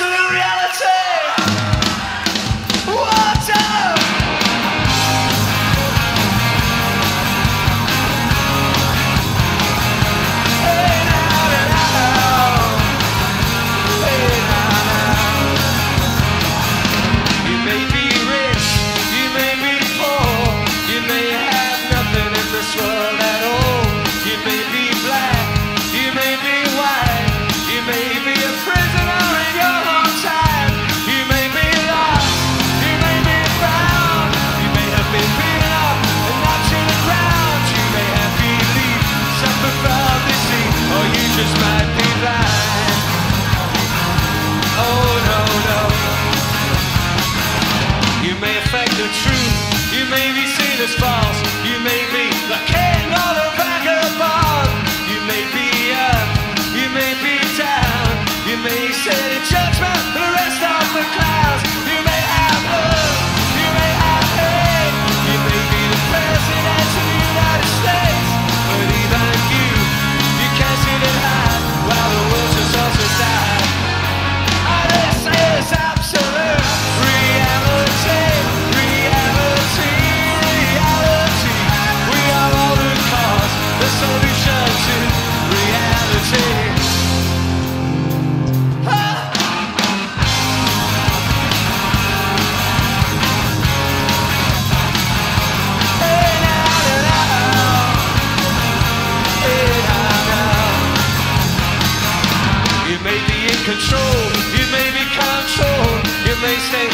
absolute reality. What up? Hey now, now. Hey now. You may be rich, you may be poor, you may have nothing in this world at all. You may be black, you may be white, you may be a prisoner in your hometown. You may be lost, you may be found, you may have been beaten up and knocked to the ground. You may have believed, suffered from deceit, or you just might be blind. Oh no, no. You may affect the truth, you may be seen as false, you may be the king or the vagabond. You may be up, you may be down, you may sit in judgment for the rest of the clouds. You may have love, you may have hate, you may be the president of the United States, but even you can't see the light while the world just also died. This is absolute reality, reality, reality. We are all the cause, the solution to reality. Hey now, now. Hey now, now. You may be in control, you may be controlled, you may stay